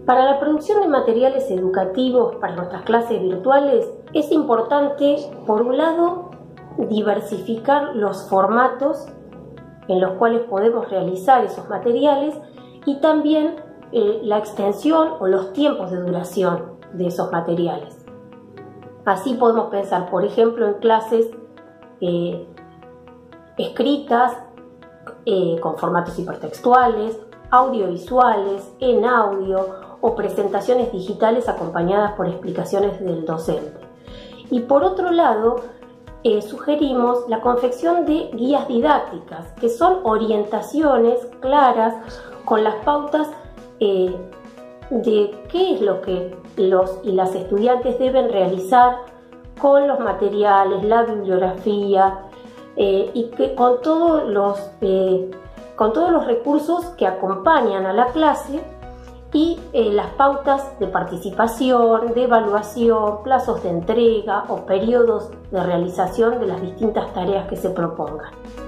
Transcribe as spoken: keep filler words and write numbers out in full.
Para la producción de materiales educativos para nuestras clases virtuales es importante, por un lado, diversificar los formatos en los cuales podemos realizar esos materiales y también eh, la extensión o los tiempos de duración de esos materiales. Así podemos pensar, por ejemplo, en clases eh, escritas eh, con formatos hipertextuales, audiovisuales, en audio o presentaciones digitales acompañadas por explicaciones del docente. Y por otro lado, eh, sugerimos la confección de guías didácticas, que son orientaciones claras con las pautas eh, de qué es lo que los y las estudiantes deben realizar con los materiales, la bibliografía eh, y que con todos los, eh, con todos los recursos que acompañan a la clase y eh, las pautas de participación, de evaluación, plazos de entrega o periodos de realización de las distintas tareas que se propongan.